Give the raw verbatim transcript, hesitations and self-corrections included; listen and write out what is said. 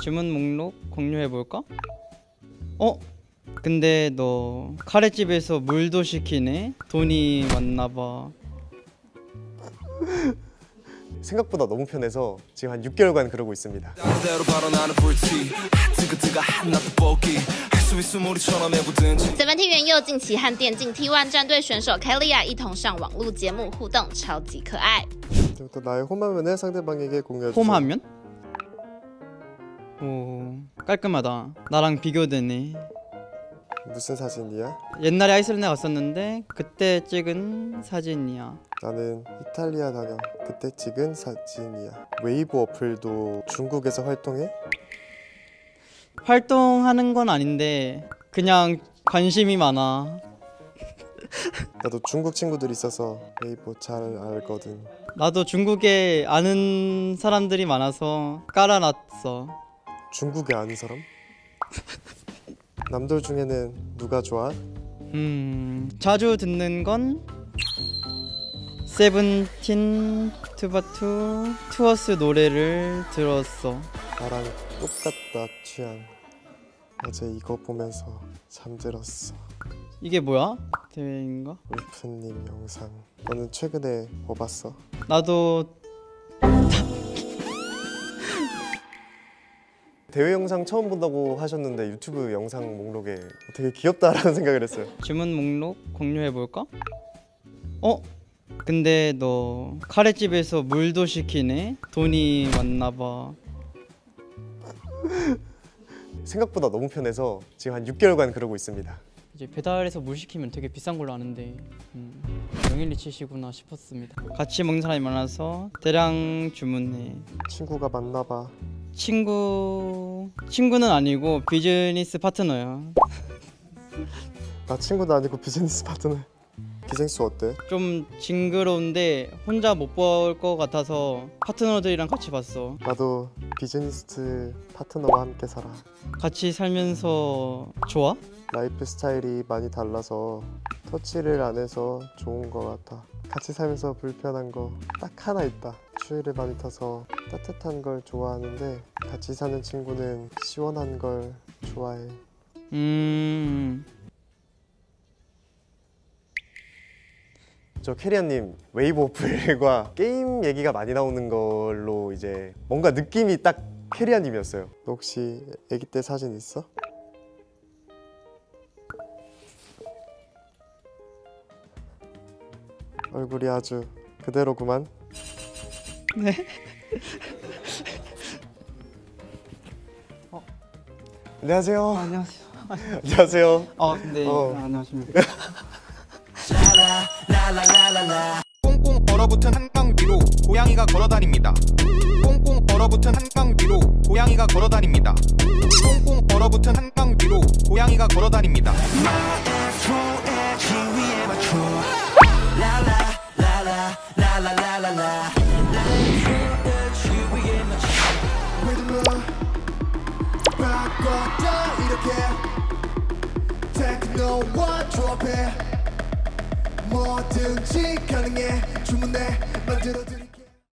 주문 목록 공유해볼까? 어? 근데 너 카레집에서 물도 시키네? 돈이 많나봐. 생각보다 너무 편해서 지금 한 육 개월간 그러고 있습니다. ，Seventeen 元佑近期和电竞 T 一 战队选手 Kelia 一同上网络节目互动，超级可爱。 이제부터 나의 홈화면을 상대방에게 공유해주세요. 홈화면? 오, 깔끔하다. 나랑 비교되네. 무슨 사진이야? 옛날에 아이슬란드 갔었는데 그때 찍은 사진이야. 나는 이탈리아 다녀 그때 찍은 사진이야. 웨이브 어플도 중국에서 활동해? 활동하는 건 아닌데 그냥 관심이 많아. 나도 중국 친구들이 있어서 웨이브 잘 알거든. 나도 중국에 아는 사람들이 많아서 깔아놨어. 중국에 아는 사람? 남들 중에는 누가 좋아? 음... 자주 듣는 건 세븐틴, 투바투, 투어스 노래를 들었어. 나랑 똑같다 취향. 어제 이거 보면서 잠들었어. 이게 뭐야? 대회인가? 울프님 영상. 너는 최근에 뭐 봤어? 나도 대회 영상 처음 본다고 하셨는데 유튜브 영상 목록에 되게 귀엽다라는 생각을 했어요. 주문 목록 공유해볼까? 어? 근데 너 카레집에서 물도 시키네? 돈이 많나봐. 생각보다 너무 편해서 지금 한 육 개월간 그러고 있습니다. 이제 배달해서 물 시키면 되게 비싼 걸로 아는데 음, 명일리 치시구나 싶었습니다. 같이 먹는 사람이 많아서 대량 주문해. 친구가 많나봐. 친구... 친구는 아니고 비즈니스 파트너야. 나 친구도 아니고 비즈니스 파트너. 기생수 어때? 좀 징그러운데 혼자 못 볼 것 같아서 파트너들이랑 같이 봤어. 나도 비즈니스 파트너와 함께 살아. 같이 살면서 좋아? 라이프 스타일이 많이 달라서 터치를 안 해서 좋은 것 같아. 같이 살면서 불편한 거 딱 하나 있다. 추위를 많이 타서 따뜻한 걸 좋아하는데 같이 사는 친구는 시원한 걸 좋아해. 음... 저 캐리아님 웨이브 어플과 게임 얘기가 많이 나오는 걸로 이제 뭔가 느낌이 딱 캐리아님이었어요. 너 혹시 아기 때 사진 있어? 얼굴이 아주 그대로구만. 네. 어. 안녕하세요. 아, 안녕하세요. 안녕하세요. 아, 네. 어. 아, 안녕하십니까. 꽁꽁 얼어붙은 한강 위로 고양이가 걸어다닙니다. 꽁꽁 얼어붙은 한강 위로 고양이가 걸어다닙니다. 꽁꽁 얼어붙은 한강 위로 고양이가 걸어다닙니다. 뭐든지 가능해 주문해 만들어드려